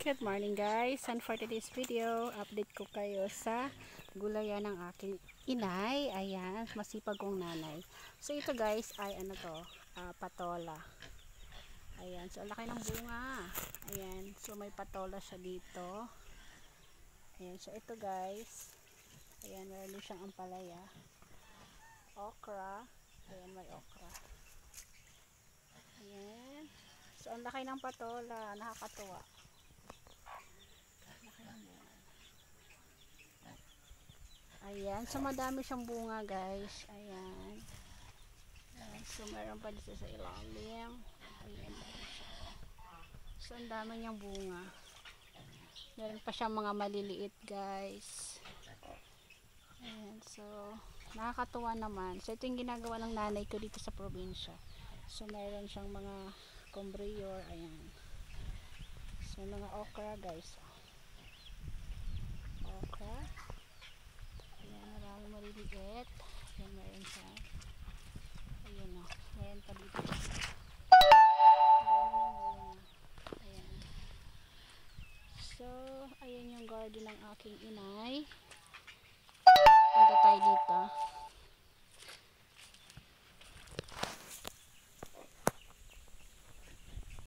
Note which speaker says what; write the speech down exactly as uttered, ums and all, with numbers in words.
Speaker 1: Good morning guys, and for today's video, update ko kayo sa gulayan ng aking inay. Ayan, masipag kong nanay. So ito guys ay ano to, uh, patola. Ayan, so laki ng bunga. Ayan, so may patola siya dito. Ayan, so ito guys, ayan, meron din siyang ampalaya, okra. Ayan, may okra. Ayan, so ang laki ng patola, nakakatuwa. Ayan, so madami siyang bunga guys. Ayan. Ayan, so meron pa dito sa ilalim. Ayan. So ang dami niyang bunga. Meron pa siyang mga maliliit guys. Ayan, so nakakatuwa naman. So ito yung ginagawa ng nanay ko dito sa probinsya. So meron siyang mga combrior. Ayan. So mga okra guys. Okra. Maliliit. Ayan, meron siya. Ayan o. Meron pa dito. Ayan. So, ayan yung garden ng aking inay.